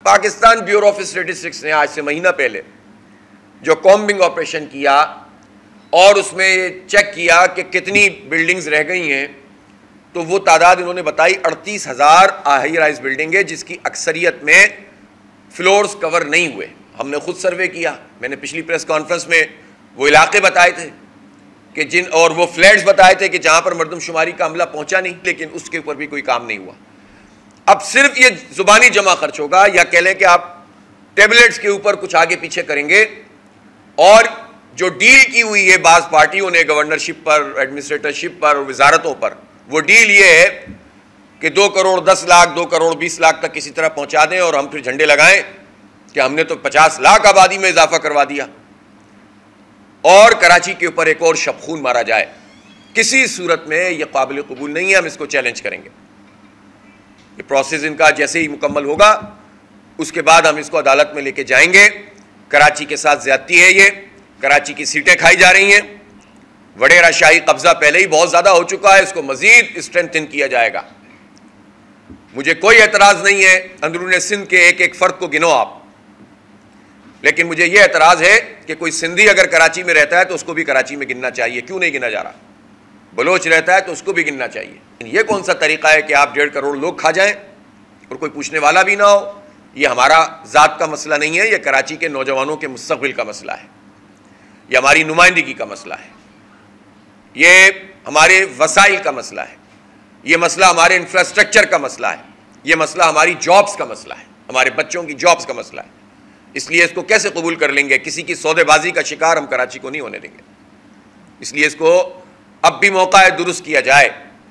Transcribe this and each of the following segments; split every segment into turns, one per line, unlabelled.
Pakistan bureau of statistics ने आज से महीना पहले जो कॉम्बिंग ऑपरेशन किया और उसमें चेक किया कि कितनी बिल्डिंग्स रह गई हैं, तो वो तादाद इन्होंने बताई 38,000 हाई राइज बिल्डिंग है, जिसकी अक्सरियत में फ्लोर्स कवर नहीं हुए। हमने खुद सर्वे किया, मैंने पिछली प्रेस कॉन्फ्रेंस में वो इलाके बताए थे कि जिन, और वो फ्लैट्स बताए थे कि जहां पर मरदमशुमारी का अमला पहुंचा नहीं, लेकिन उसके ऊपर भी कोई काम नहीं हुआ। अब सिर्फ ये जुबानी जमा खर्च होगा, या कह लें कि आप टेबलेट्स के ऊपर कुछ आगे पीछे करेंगे, और जो डील की हुई है बाज़ पार्टियों ने गवर्नरशिप पर, एडमिनिस्ट्रेटरशिप पर और वजारतों पर, वो डील ये है कि 2 करोड़ 10 लाख 2 करोड़ 20 लाख तक किसी तरह पहुंचा दें और हम फिर झंडे लगाएं कि हमने तो 50 लाख आबादी में इजाफा करवा दिया, और कराची के ऊपर एक और शबखून मारा जाए। किसी सूरत में यह काबिल कबूल नहीं है, हम इसको चैलेंज करेंगे। ये प्रोसेस इनका जैसे ही मुकम्मल होगा उसके बाद हम इसको अदालत में लेके जाएंगे। कराची के साथ ज्यादती है, ये कराची की सीटें खाई जा रही हैं। वडेरा शाही कब्जा पहले ही बहुत ज्यादा हो चुका है, इसको मजीद स्ट्रेंथन किया जाएगा। मुझे कोई एतराज नहीं है अंदरूनी सिंध के एक एक फर्द को गिनो आप, लेकिन मुझे यह एतराज है कि कोई सिंधी अगर कराची में रहता है तो उसको भी कराची में गिनना चाहिए। क्यों नहीं गिना जा रहा? बलोच रहता है तो उसको भी गिनना चाहिए। यह कौन सा तरीका है कि आप 1.5 करोड़ लोग खा जाएं और कोई पूछने वाला भी ना हो? यह हमारा ज़ात का मसला नहीं है, यह कराची के नौजवानों के मुस्तक़बिल का मसला है, यह हमारी नुमाइंदगी का मसला है, ये हमारे वसाइल का मसला है, ये मसला हमारे इंफ्रास्ट्रक्चर का मसला है, ये मसला हमारी जॉब्स का मसला है, हमारे बच्चों की जॉब्स का मसला है। इसलिए इसको कैसे कबूल कर लेंगे? किसी की सौदेबाजी का शिकार हम कराची को नहीं होने देंगे। इसलिए इसको अब भी मौका है दुरुस्त किया जाए,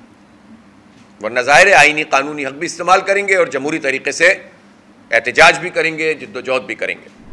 वरना ज़ाहिर है आईनी कानूनी हक भी इस्तेमाल करेंगे और जमहूरी तरीके से एहतजाज भी करेंगे, जिद्दोजहद भी करेंगे।